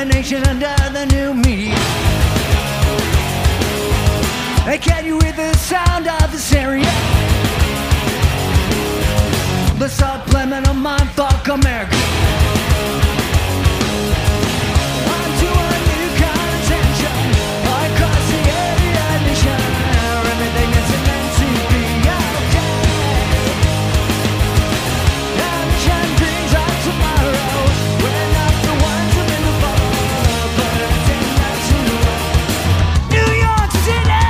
nation under the new me. Hey, can you hear the sound of the Sirius? The subliminal mindfuck America. Onto a new kind of tension across the alien nation. Everything isn't meant to be okay. Our nation dreams of tomorrow. We're not the ones who in the fall, but it's in that New York City.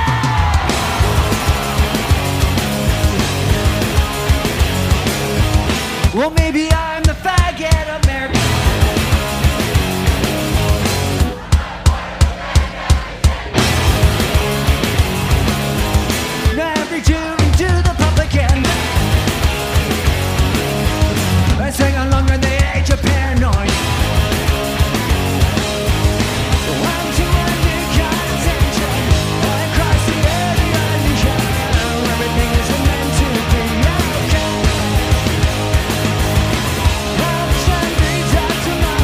Well, maybe I'm the faggot American. Every tune to the public end. I sing along in the age of paranoid. I'm to a new kind of tension across the alien nation. Everything isn't meant to be okay. Our nation dreams of tomorrow.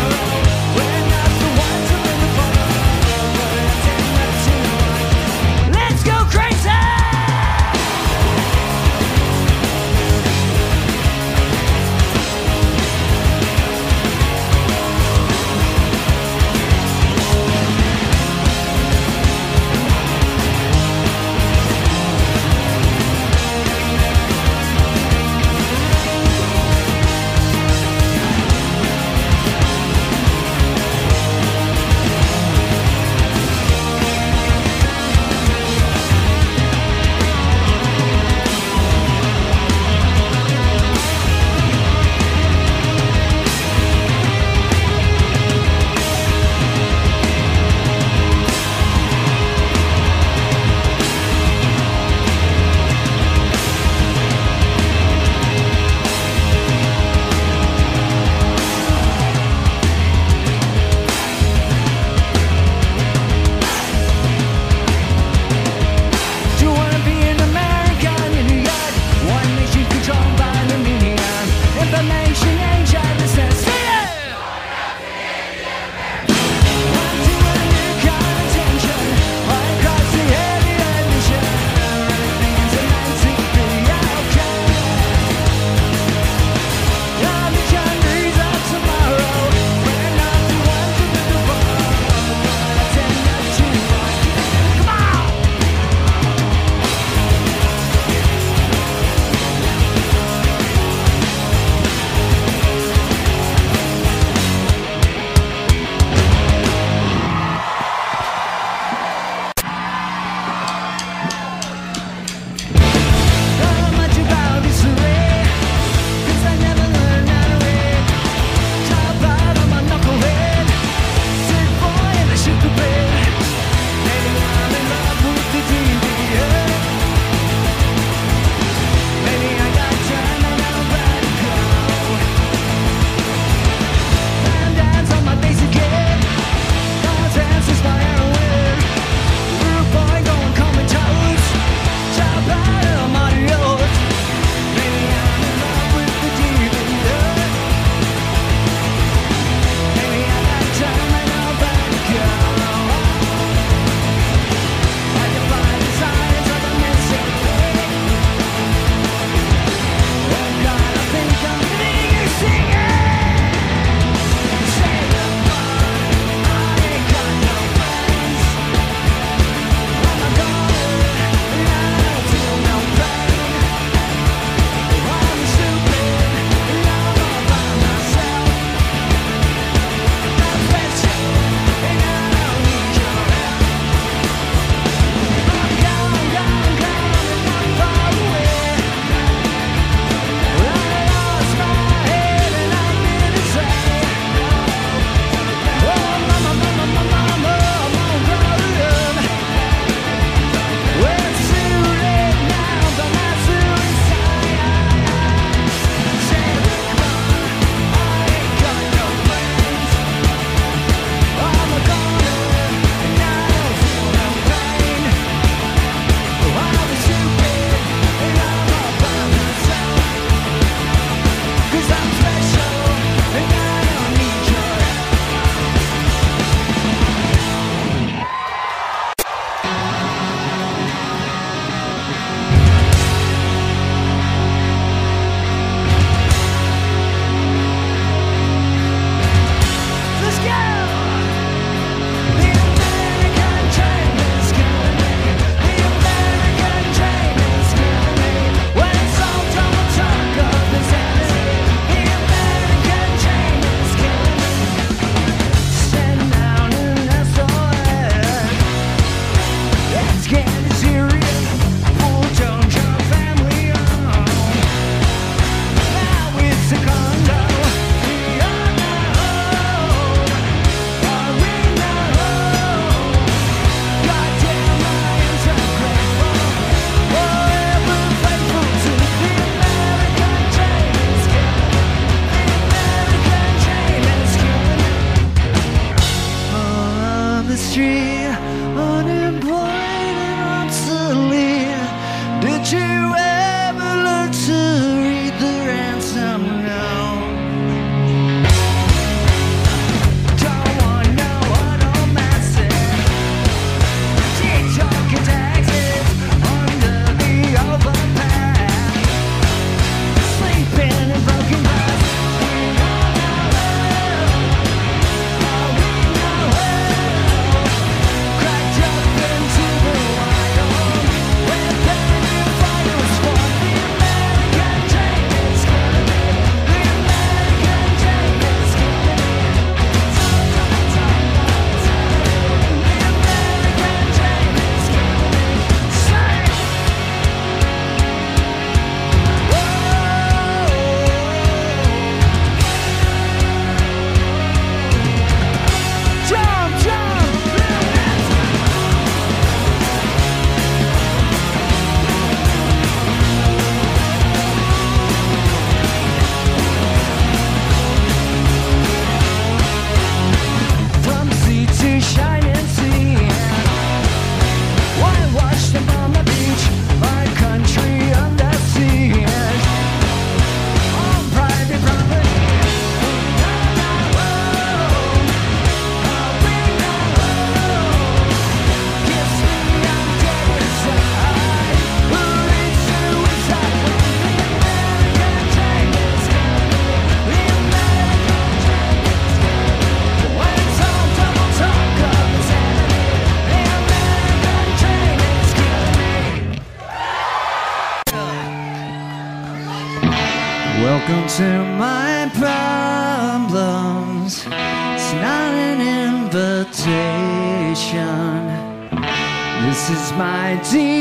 to my problems. It's not an invitation. This is my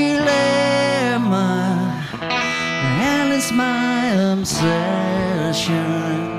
dilemma, and it's my obsession.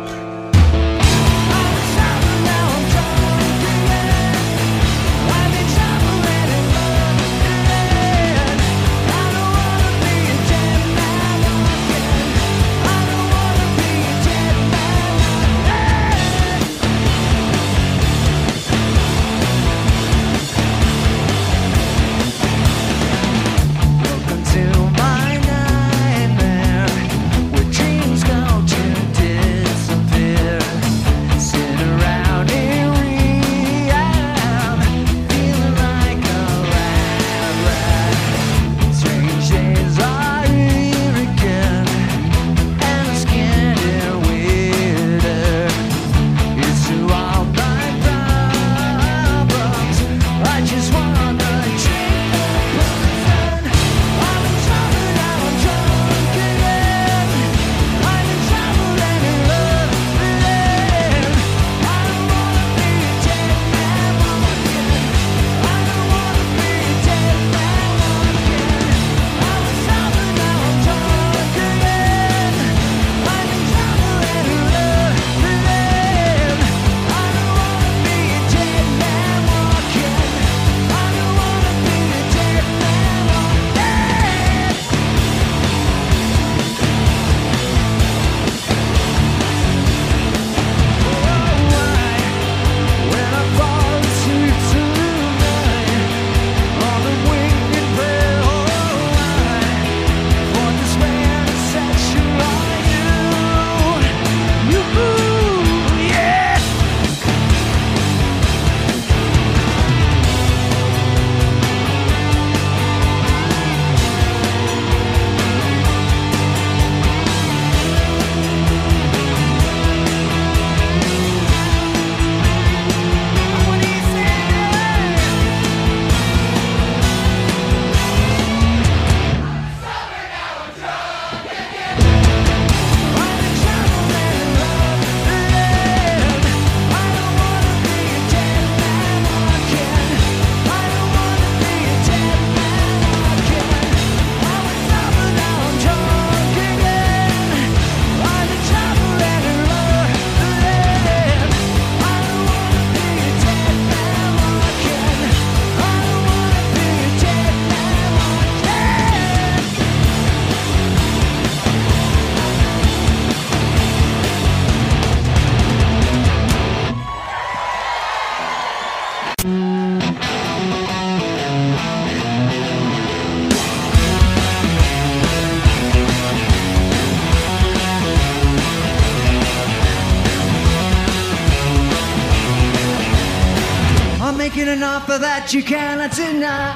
Making an offer that you cannot deny.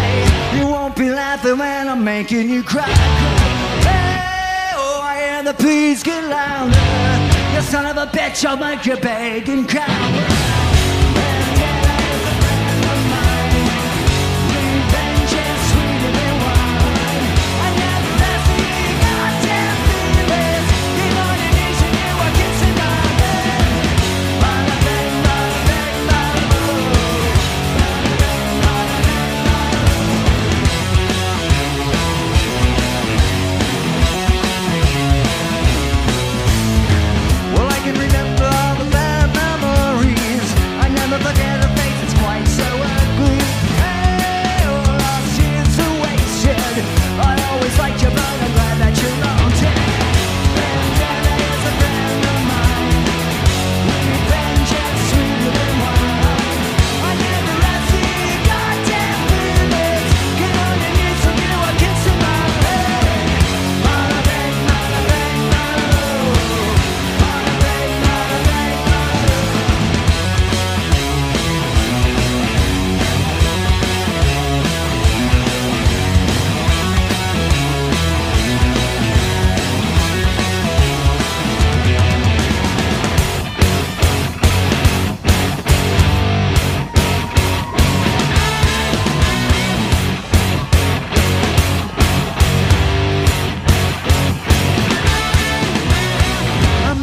You won't be laughing when I'm making you cry. Hey, oh, I hear the pleas get louder. You son of a bitch, I'll make you beg and cry. Remember all the bad memories.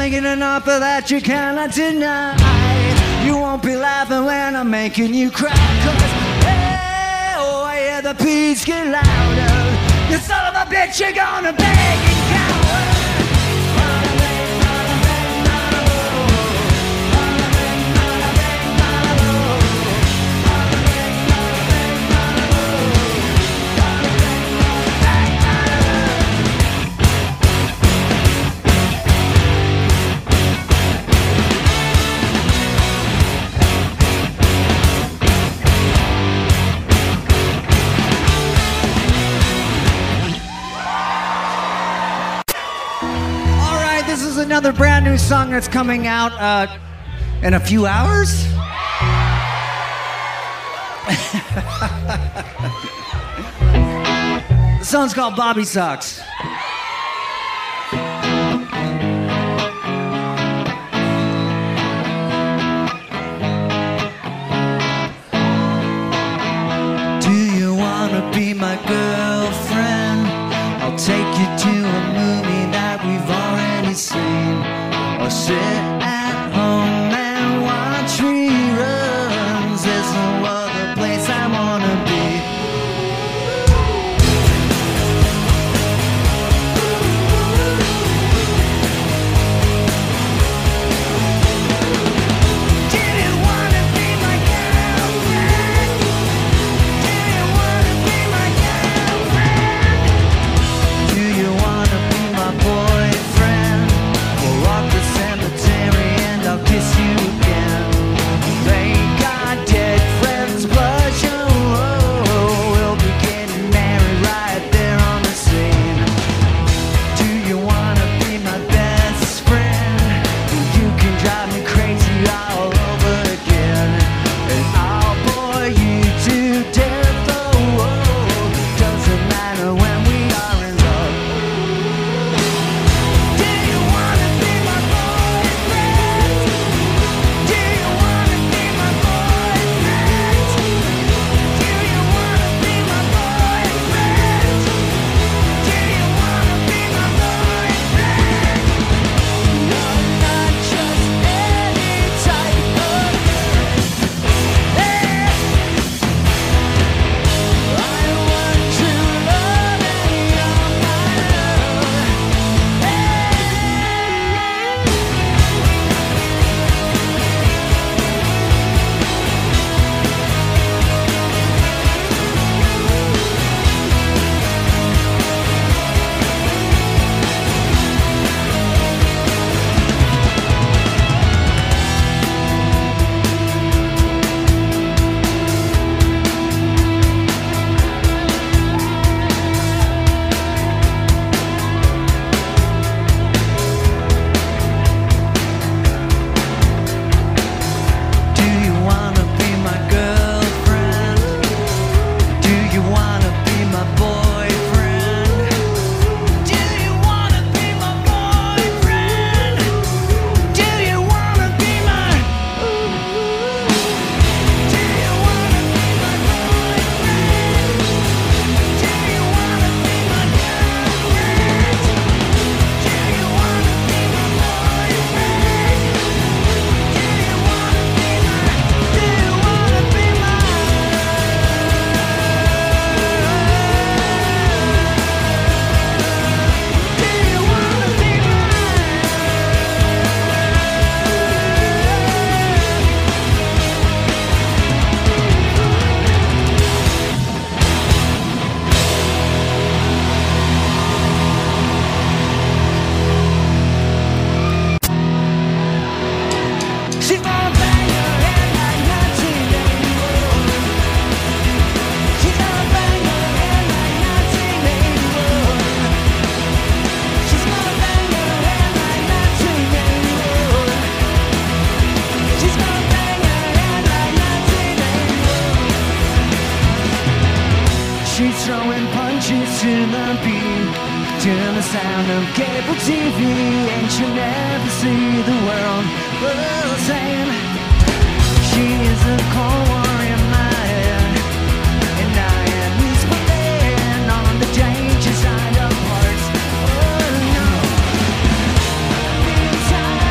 Taking an offer that you cannot deny. You won't be laughing when I'm making you cry. Cause, hey, oh, I hear the beats get louder. You son of a bitch, you're gonna beg and cower. This is another brand new song that's coming out in a few hours. The song's called Bobby Sucks. Do you wanna be my girlfriend? I'll take you to a movie that we've already seen, or sit at home and watch reruns. There's no other place I wanna be. Do you wanna be my girlfriend? Do you wanna be my girlfriend? Do you wanna be my boyfriend? We'll walk the cemetery and I'll kiss you again. Thank God dead friends blush. Oh, we'll be getting married right there on the scene. Do you wanna be my best friend? You can drive me crazy all over again, and I'll bore you to death. Oh, doesn't matter when we are in love. Do you wanna be my boyfriend? Do you wanna be my boyfriend? Do you wanna be my boyfriend? Do you wanna be my boyfriend? No, not just any type of girl. Hey, I want true love and you're my love. Do you wanna be my girlfriend? Do you wanna be my boyfriend? Do you wanna be my boyfriend? Do you wanna be my? Do you wanna be my boyfriend? Do you wanna be my girlfriend? Do you wanna be my boyfriend? Do you wanna be my? Do you wanna be my? Do you wanna be She's gonna bang her head like 1981. She's gonna bang her head like 1981. She's gonna bang her head like 1981. She's gonna bang her head like 1981. She's throwing punches to the beat, to the sound of cable TV, and she'll never see the world the same. She is a cold war in my head, and I am used to being on the danger side of hearts. Oh no, I'm being tired.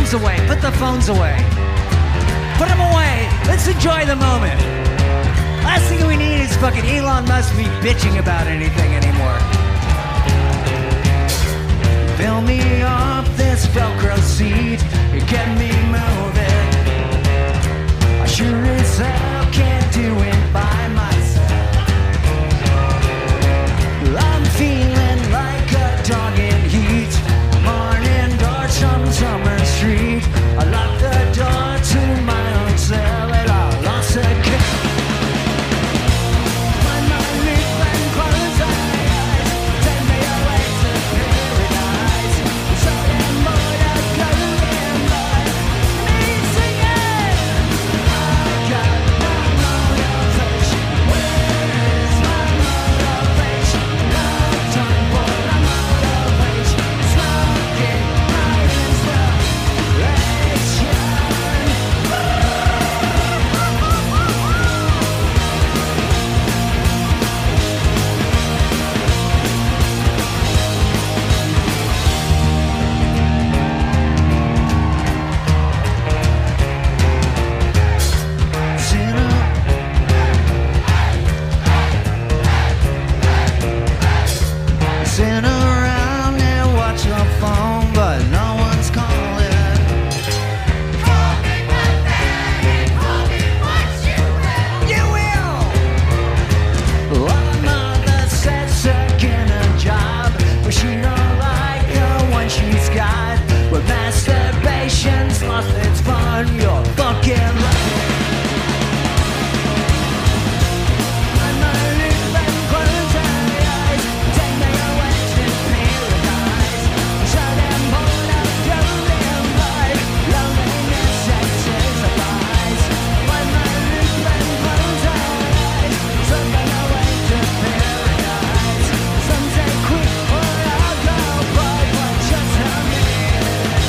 phones away. Put the phones away. Put them away. Let's enjoy the moment. Last thing we need is fucking Elon Musk be bitching about anything anymore. Fill me up this Velcro seat. You get me moving. I sure as hell can't do it by myself. I'm feeling like a dog in heat. Morning darts on Summer Street. I locked the door to my own cell and I lost a kick. When my leaf and close eyes take me away to paradise. So damn bored of going by me singing. I got my motivation. Where is my motivation? No time for the motivation. Smoking my inspiration. Sitting around and watch your phone, but no one's calling. Call me my baby, call me what you will. You will. My mother said second a job, but she don't like the one she's got. But masturbation's lost its fun. You're fucking lucky. When my lips and close eyes take me away to paradise. So damn bored of going by. Loneliness intensifies. When my lips and close eyes take me away to paradise. Some say quit or I'll go, but just a minute.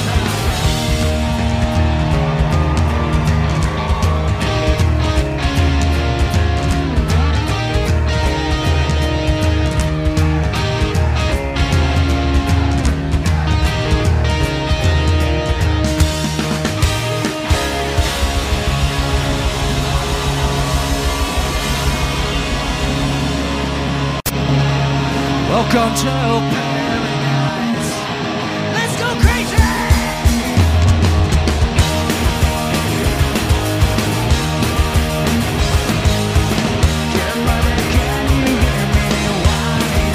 Welcome to paradise. Let's go crazy! Get ready, can you hear me whining?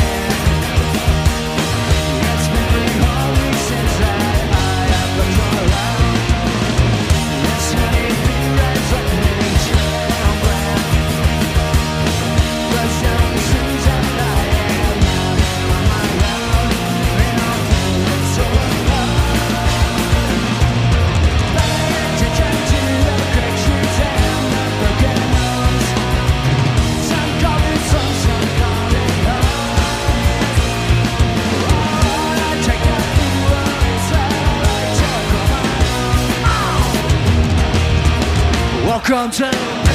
It's been 3 whole weeks since I have been alone. This honey bee rides like an trembling. But down as soon as I am on my own, and I'm feeling so alone. Pay attention to the pictures and the broken homes. Some call it some call it home. I take that through inside, welcome to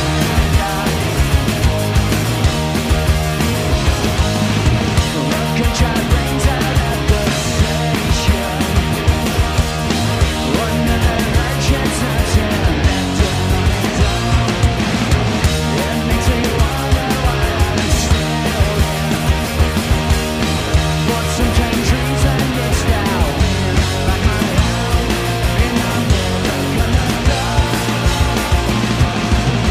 can try to bring down that conversation. One direction turns in left and right. It makes me wonder why I'm still here. Bought some tangerines and mixed out like my own, and I'm never gonna go.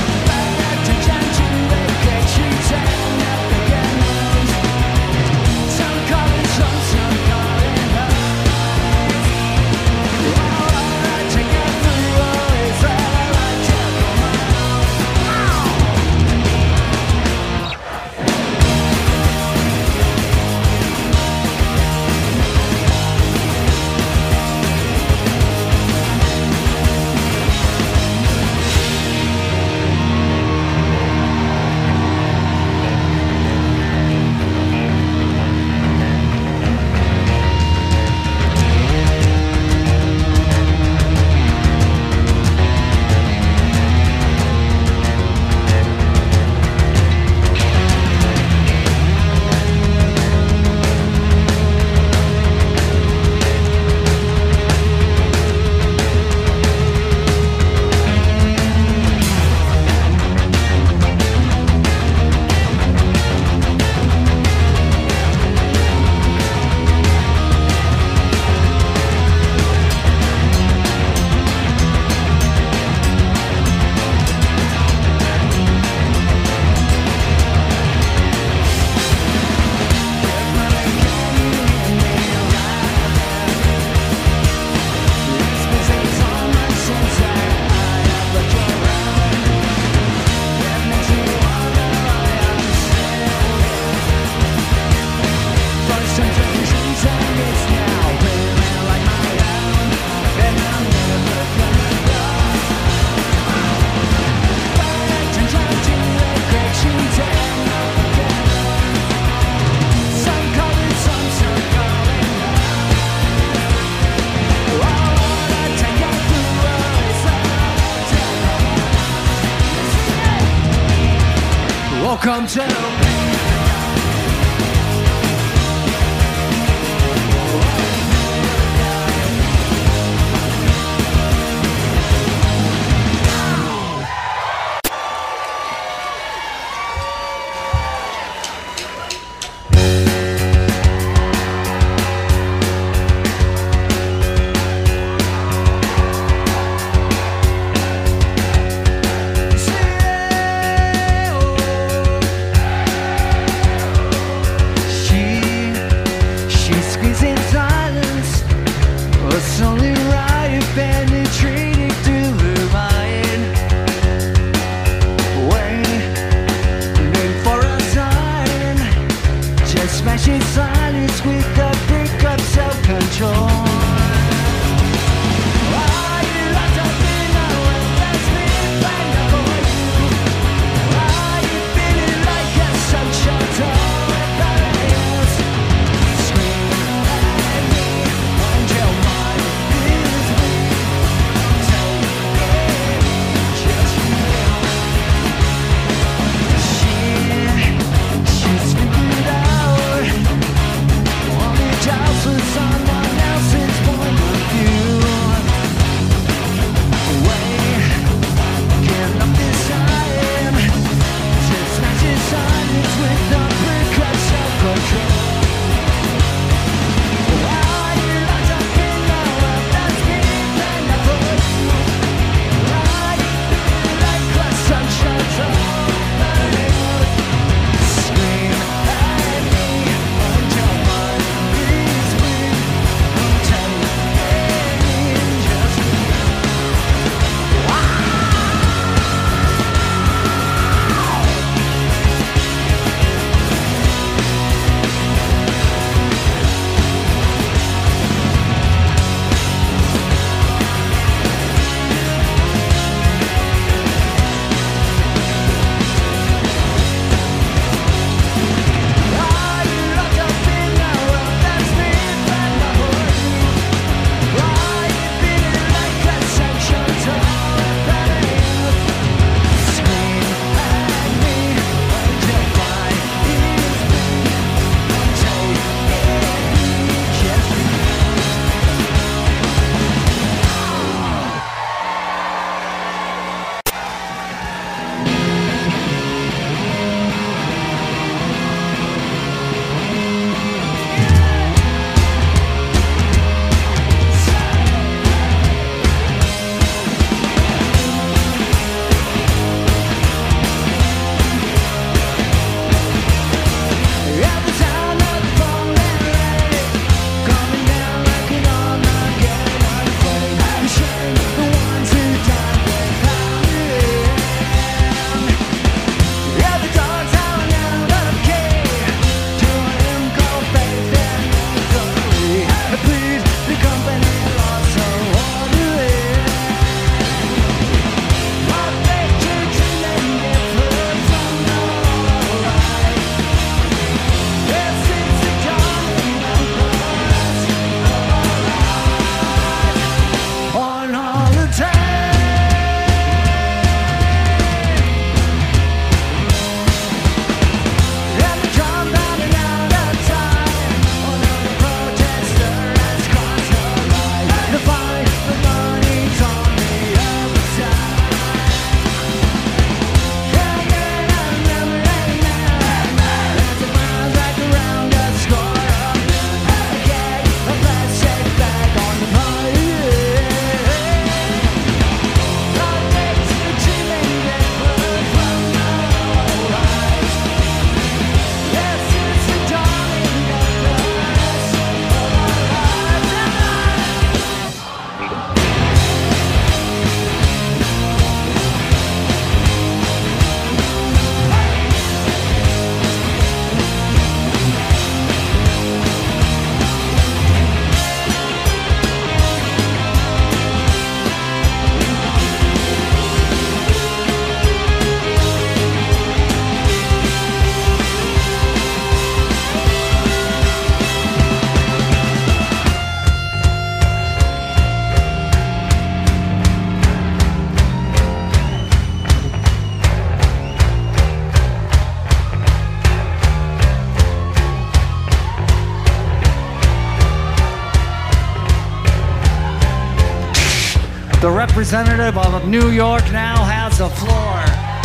The representative of New York now has the floor.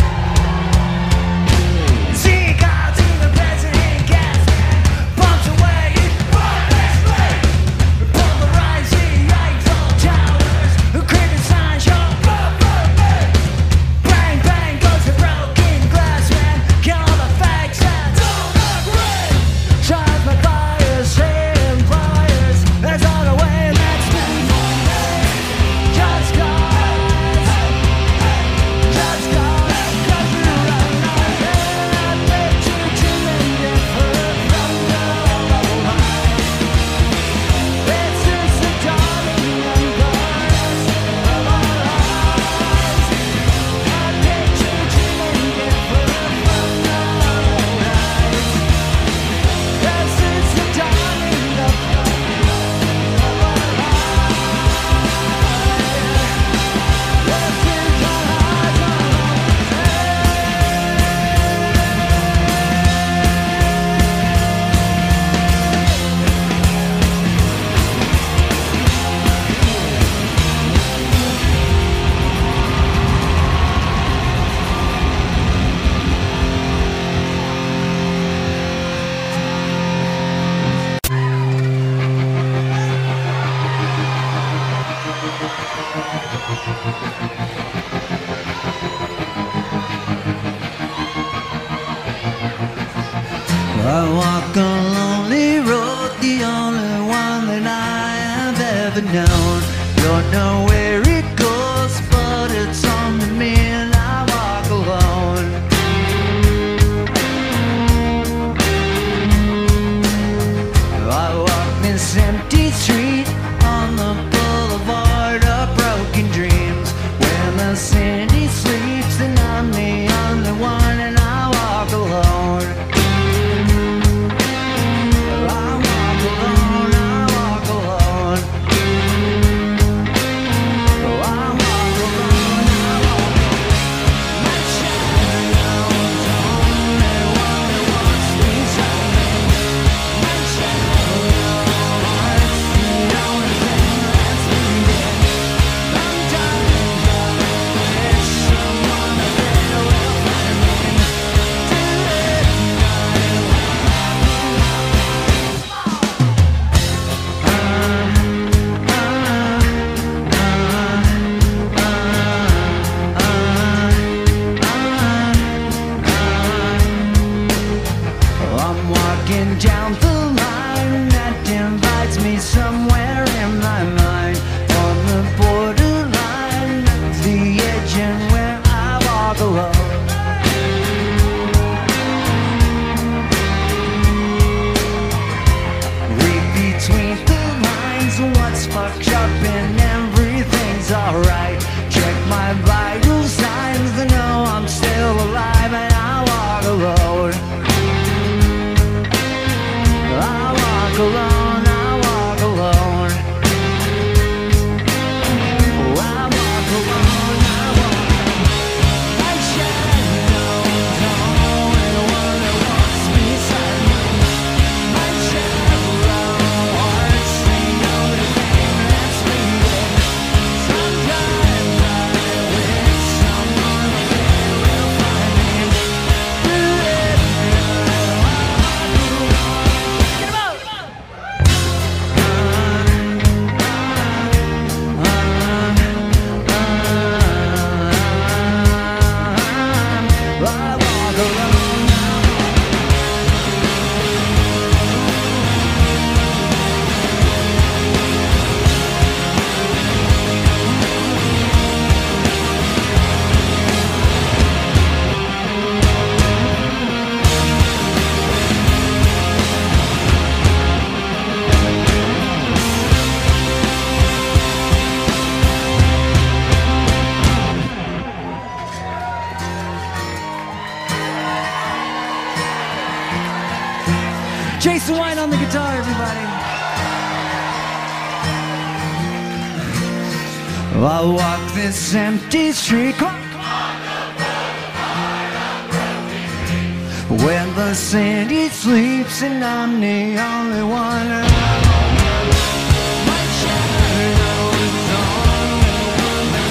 I walk a lonely road, the only one that I have ever known. Don't know where it goes, but it's on to me and I walk alone. I walk this empty street on the boulevard of broken dreams, where the city sleeps and I'm the only one and I walk alone. Down the line that invites me somewhere in my mind, on the borderline of the edge and where I walk alone. Read between the lines what's fucked up and everything's alright. Check my vital signs to know I'm still alive and I walk alone. I walk alone, I walk alone. Oh, I walk alone, I walk alone. My shadow's the only one that walks beside me. My shadow heart's the only thing that's bleeding. Sometimes I wish someone will find me. Jason White on the guitar, everybody. I walk this empty street when the city sleeps and I'm the only one. My shadow is on.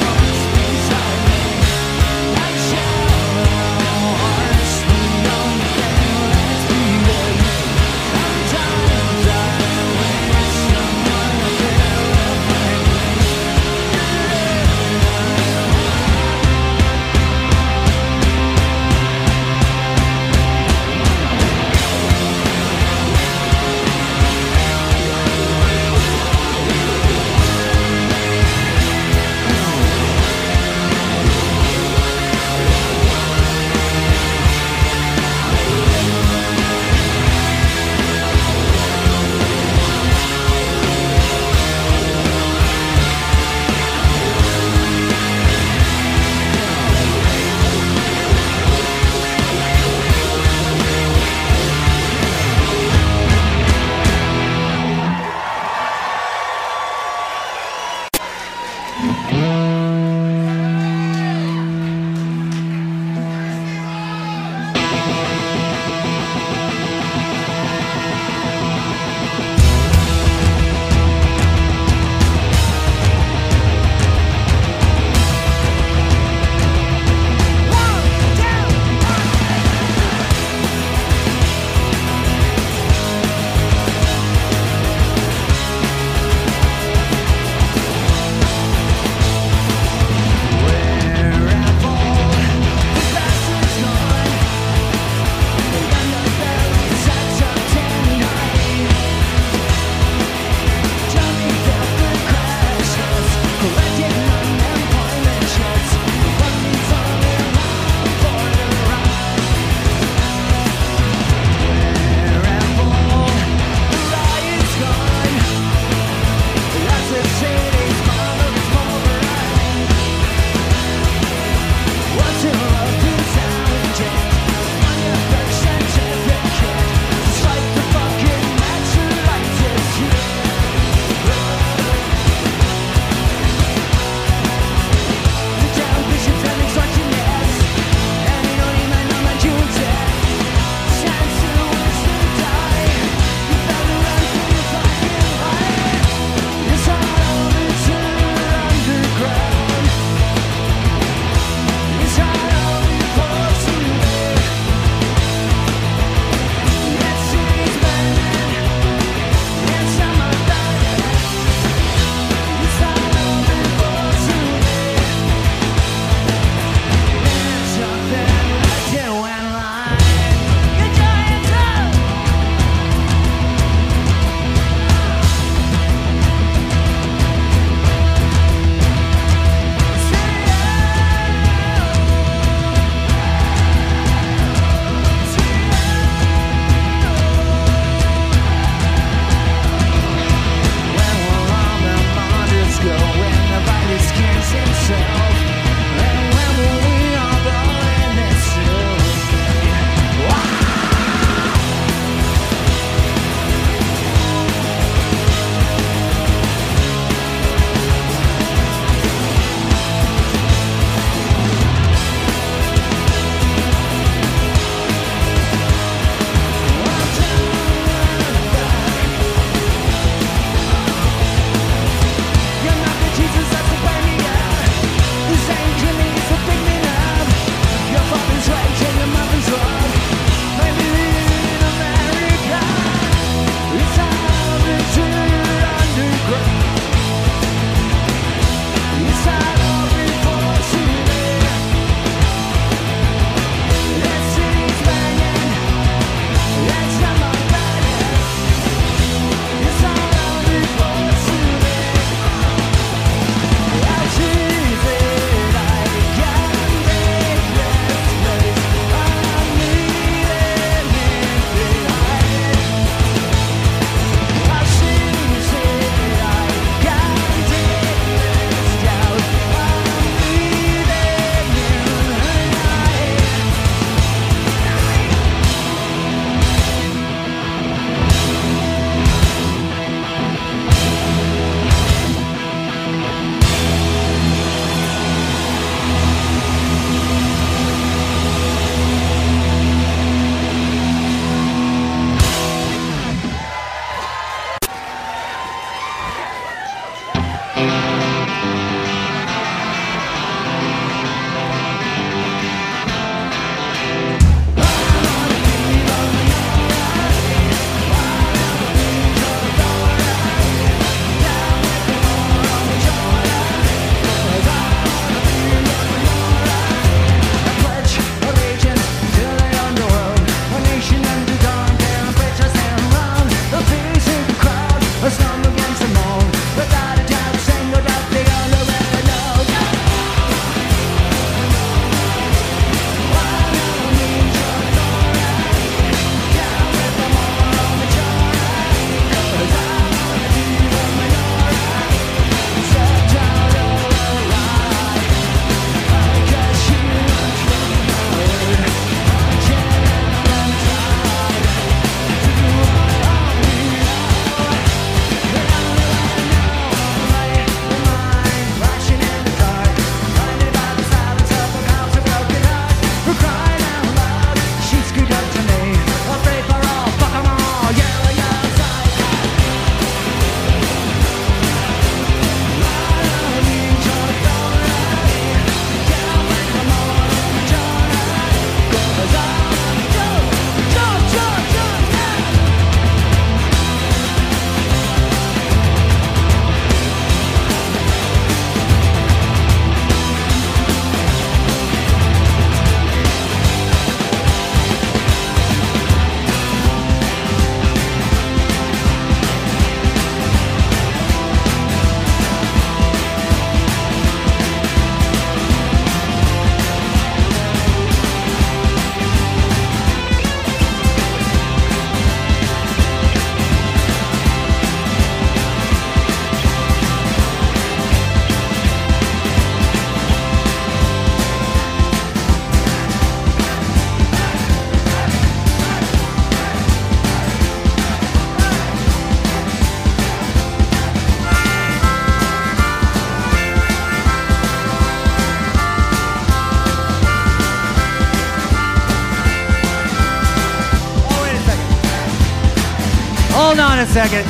Hold on a second.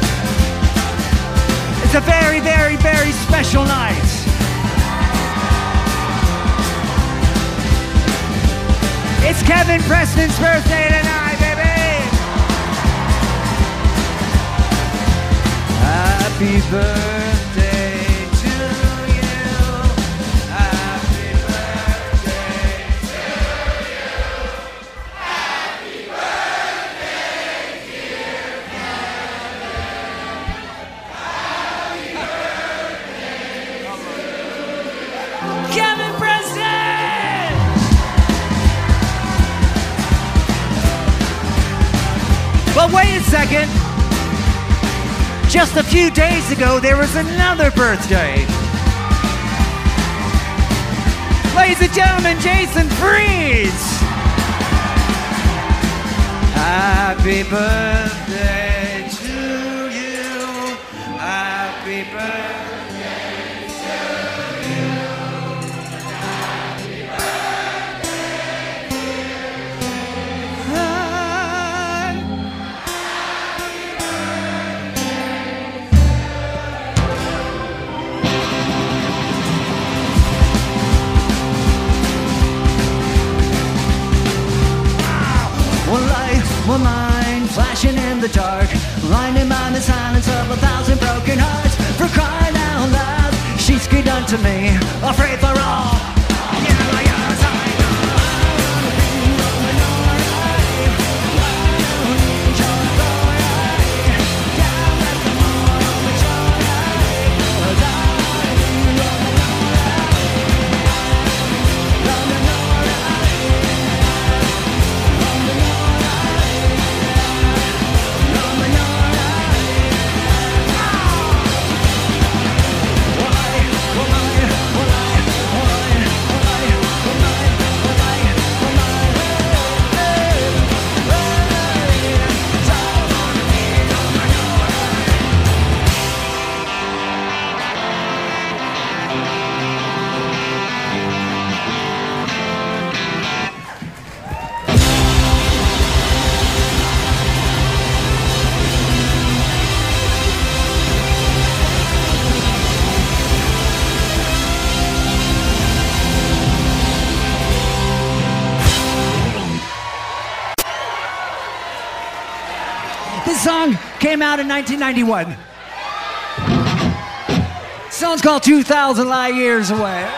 It's a very, very, very special night. It's Kevin Preston's birthday tonight, baby. Happy birthday to you. Happy birthday to you. Happy birthday, dear Kevin. Happy birthday, Kevin Preston. But wait a second. Just a few days ago, there was another birthday. Ladies and gentlemen, Jason Freeze. Happy birthday to you. Happy birthday to you. Happy birthday, dear. One mind flashing in the dark, blinded by the silence of 1,000 broken hearts. For crying out loud, she screamed unto me, afraid for all. This song came out in 1991. The song's called 2,000 Light Years Away.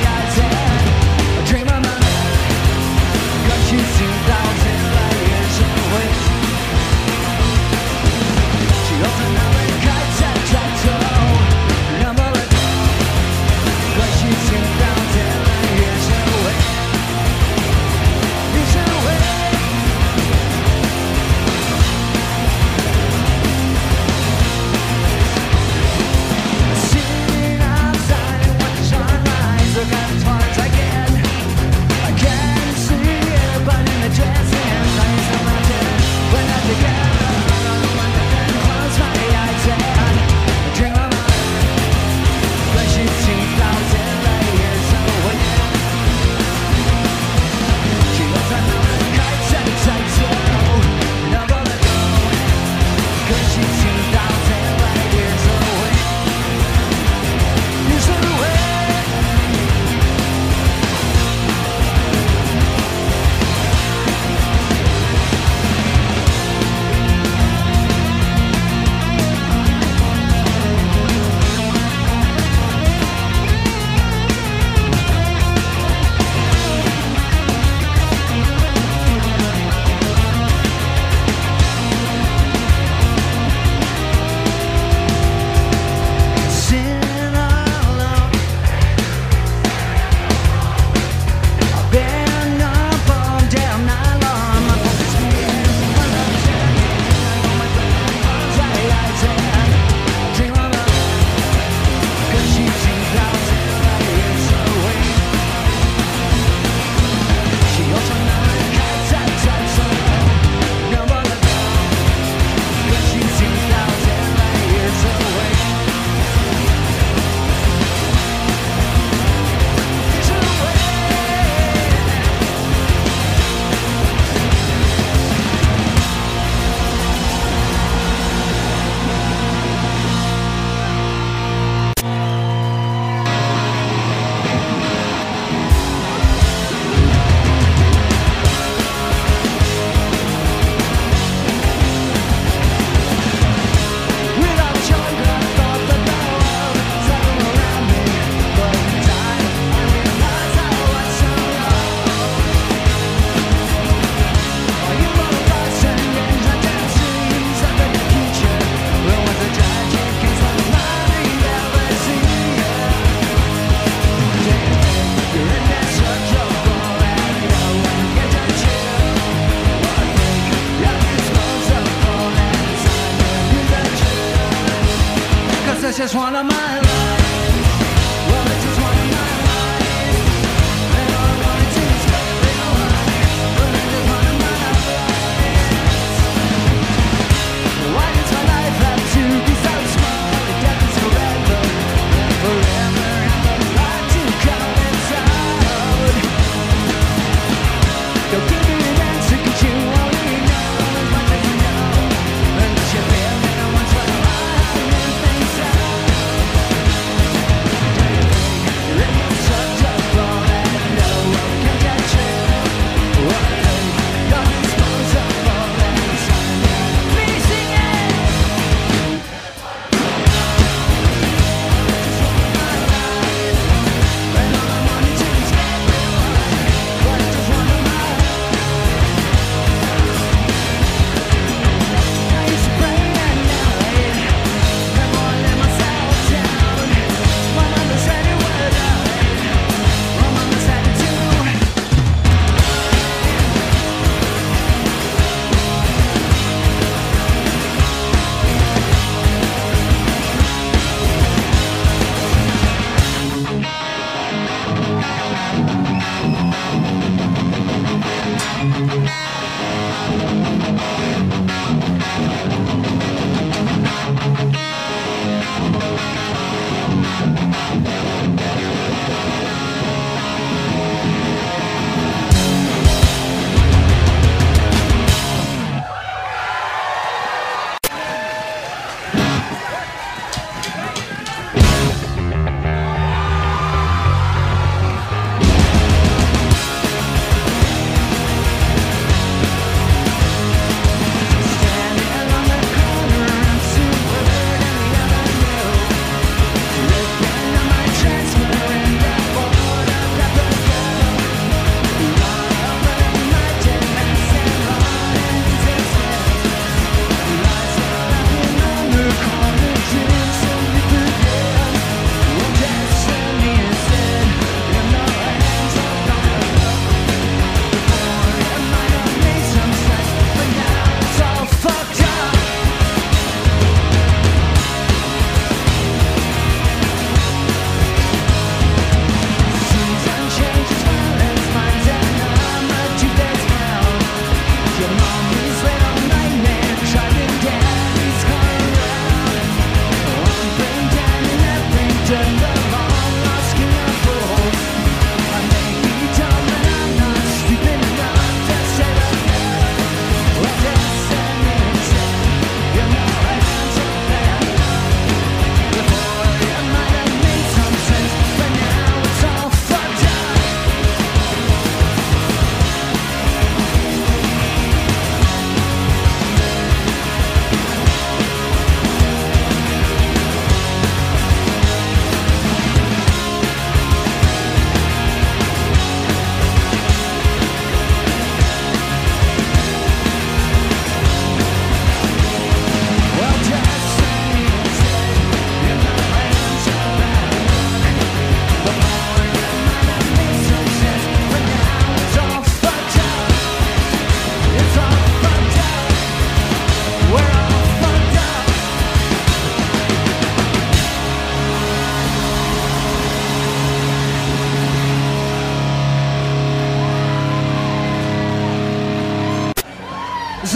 Dream of my life, 'cause she's 2,000 light years away.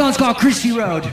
song's called Christie Road.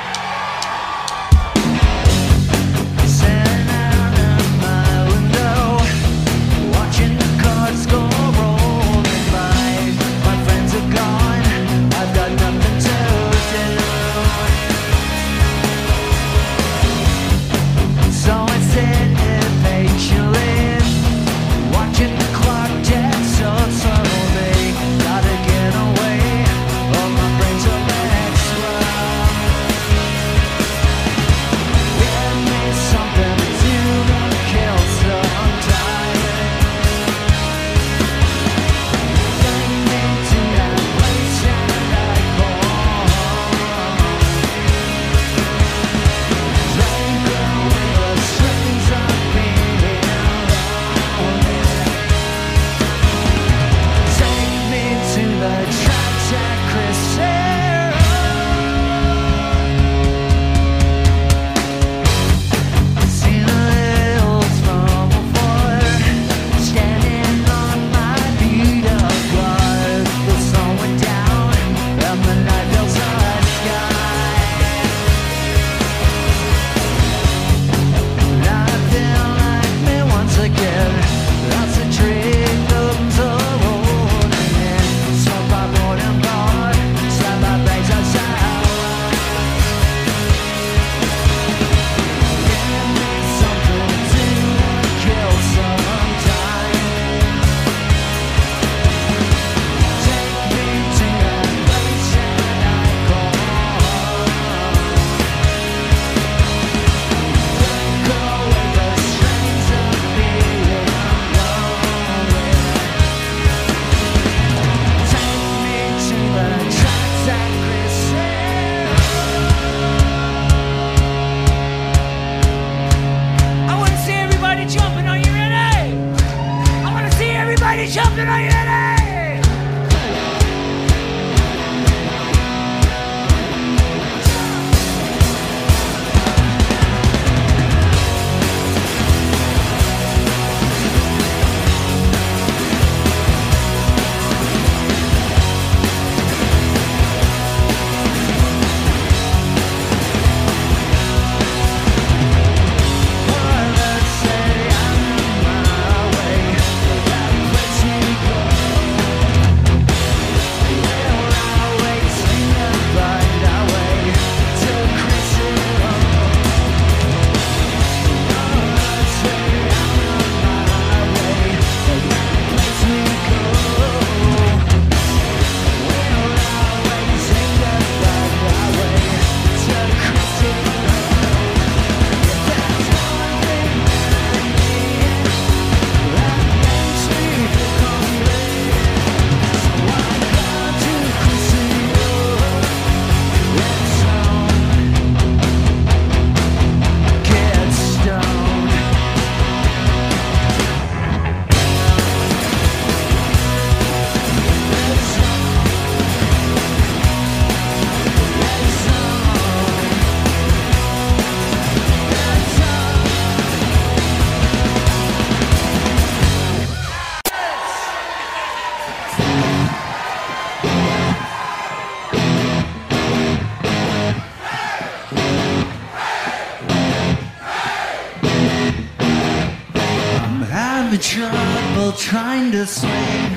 Trouble trying to swing.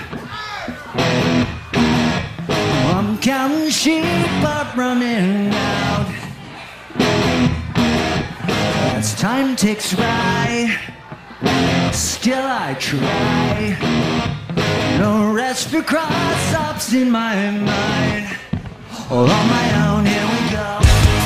I'm counting sheep but running out. As time ticks by, still I try. No rest for cross-ups in my mind. All on my own, here we go.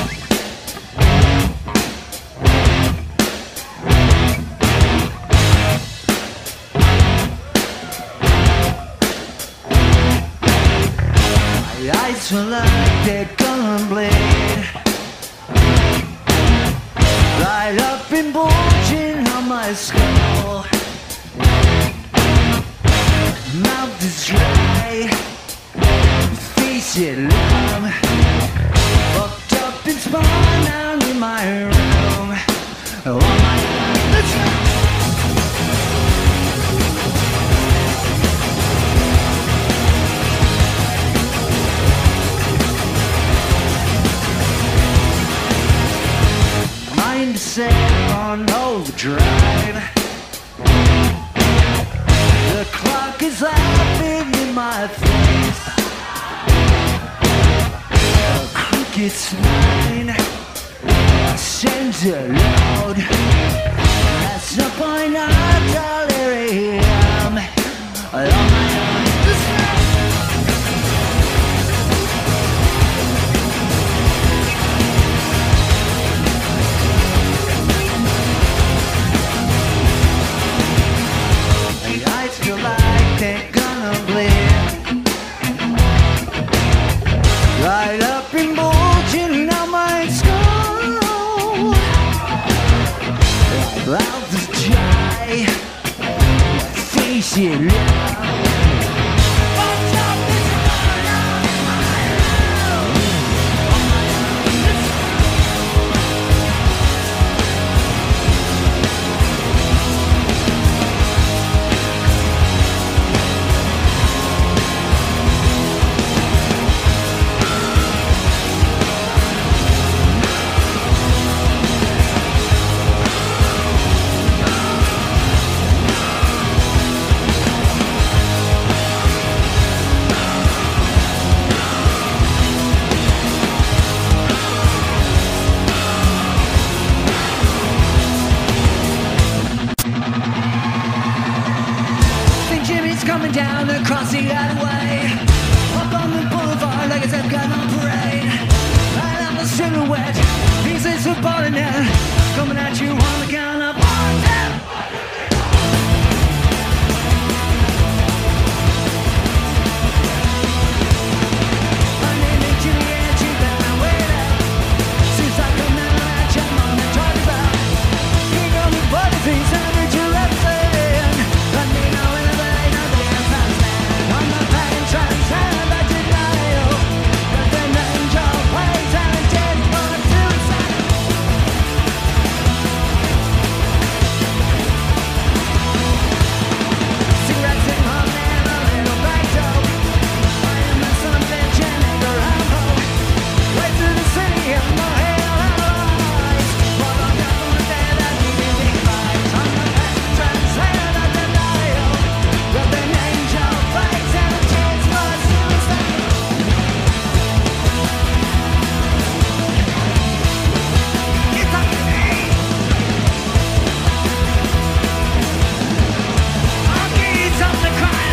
Eyes were like they're gonna bleed, right up and bulging on my skull. Mouth is dry, face it numb, fucked up and spun out in my room. Oh my God, let's go. was laughing in my face. A cricket's mine sends a loud. That's no point of delirium. On my own. I feel like they're gonna bleed right up in bulging out my skull. Mouth is dry, face it loud. Coming down across the alleyway, up on the boulevard like it's a gun on parade. I love the silhouette, pieces of bayonet coming at you on the count of 1, 2. My name is Jimmy and you better wait up. Seems like I'm not at your mom and talk about. King on the body piece and it's your left hand. Let me know in the way. I'm not paying transcend the denial. But an angel plays and a dead for suicide. Cigarettes in my man, a little back dope. I am the son of bitch and anger ammo. Way through the city and no hell eyes. But I'm not gonna dare that needing big fights. I'm not paying transcend the denial. But an angel plays and a chance for suicide. It's up to me. I'll give you something to cry.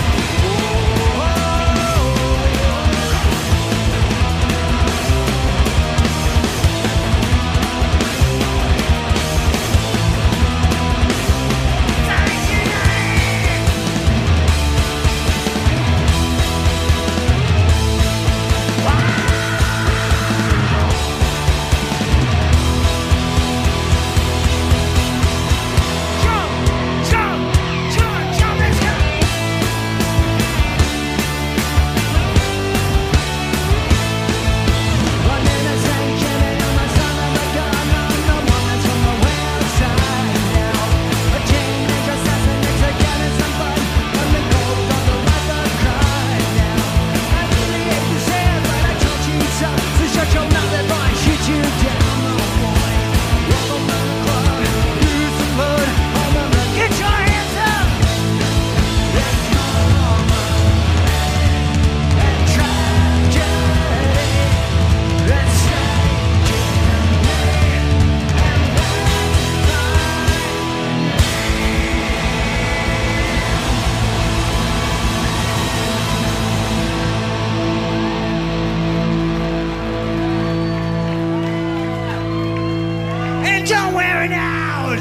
Don't wear it out!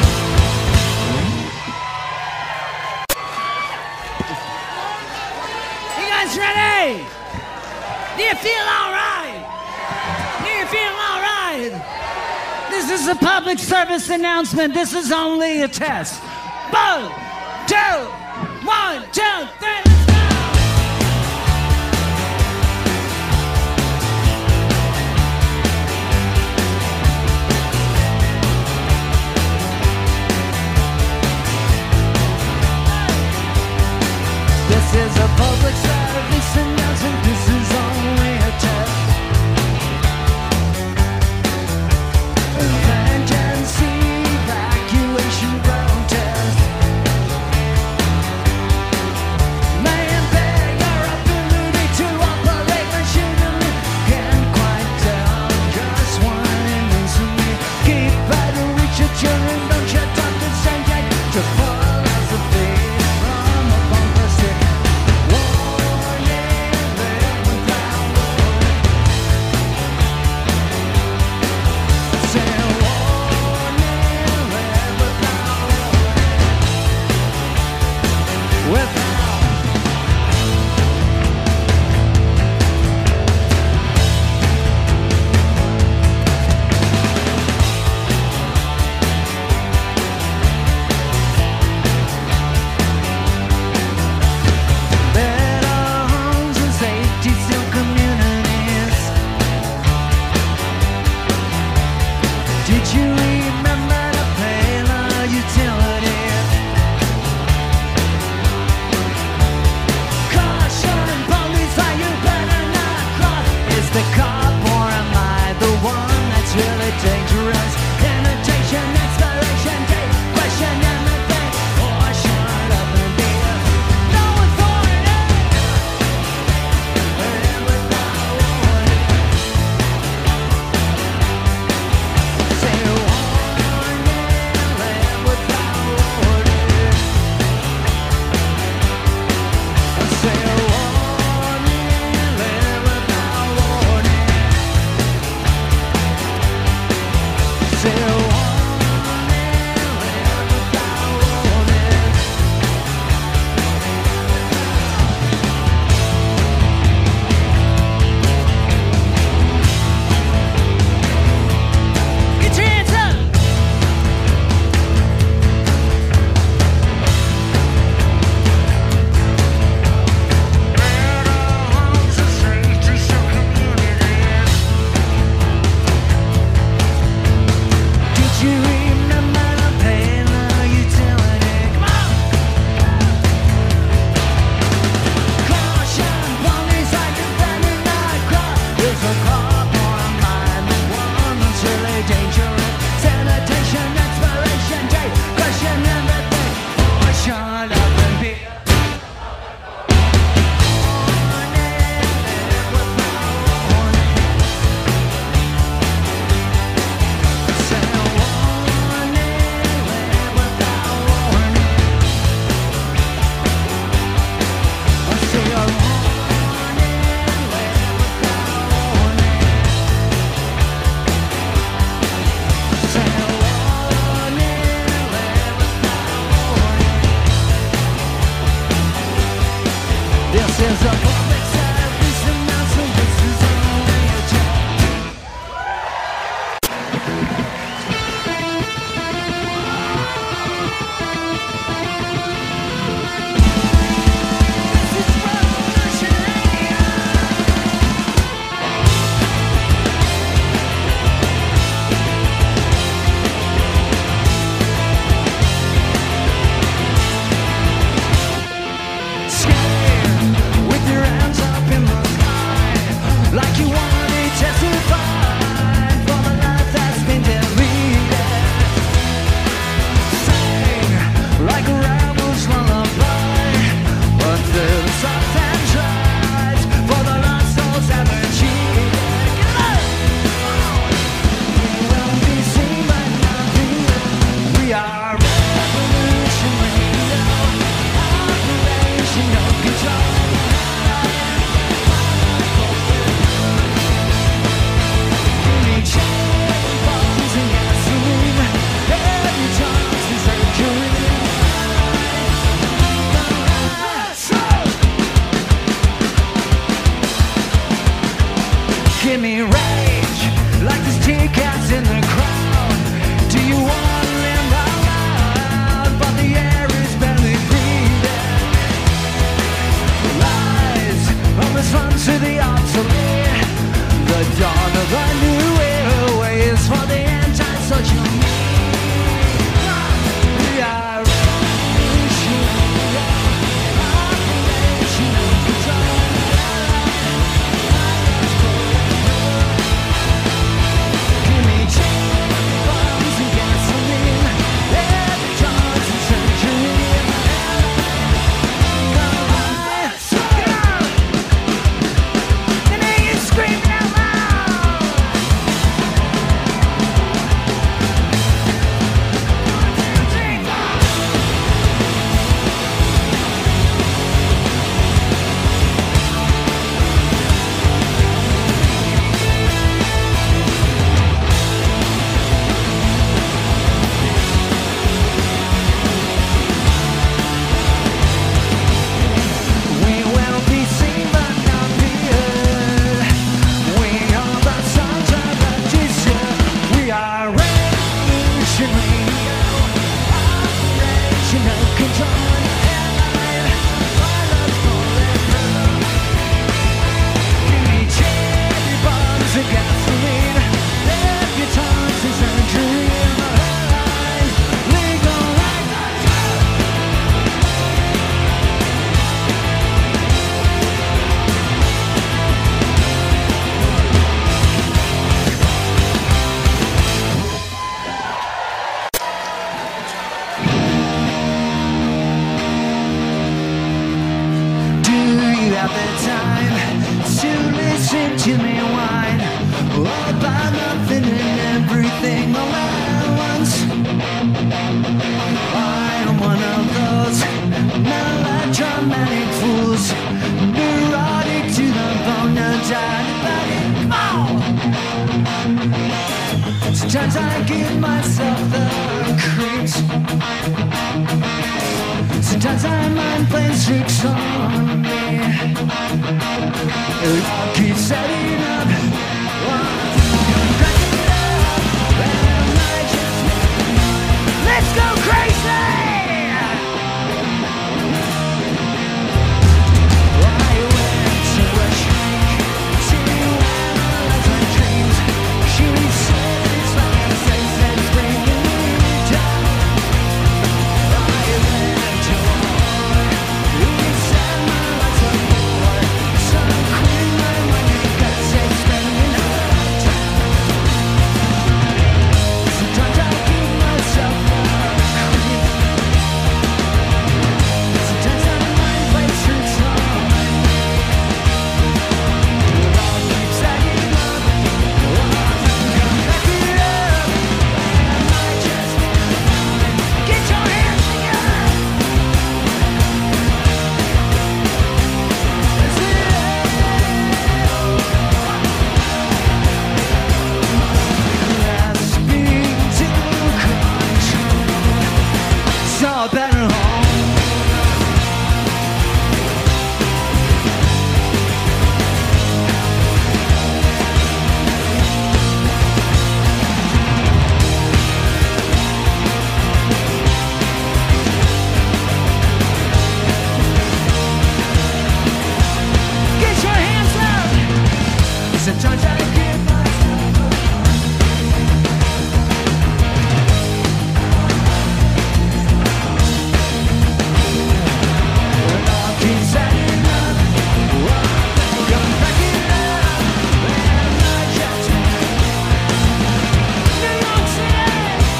You guys ready? Do you feel alright? Do you feel alright? This is a public service announcement. This is only a test. 1, 2, 1, 2, 3, let's go! This is a public service announcement. This is only a test. Emergency evacuation protest. listen to me whine all about nothing and everything all at once. I am one of those melodramatic fools, neurotic to the bone, no doubt about it. Come on! Sometimes I give myself the creeps. Sometimes I mind plays tricks on me. It all keeps setting up. Let's go crazy! I went to a shrink to analyze my dreams. She said it's like a sense that's bringing me down. I went to a whore who said my life's a bore. Some queen my money because it's spending her time. Sometimes I give myself a creep. Sometimes I mind play tricks on me. It all keeps adding up. Come back it up. Am I just get your hands together? Let's do grasping to control. So better home. Get your hands up. Sometimes I give myself a it all keeps adding up. Come back it up. Am I just New York City?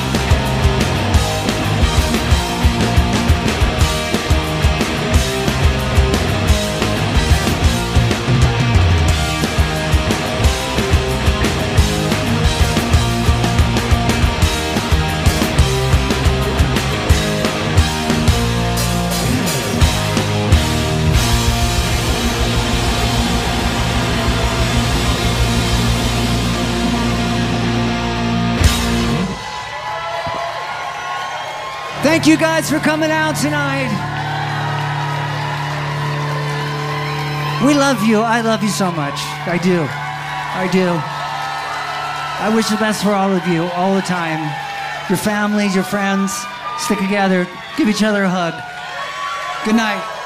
Thank you guys for coming out tonight. We love you. I love you so much. I do. I do. I wish the best for all of you all the time. Your families, your friends. Stick together. Give each other a hug. Good night.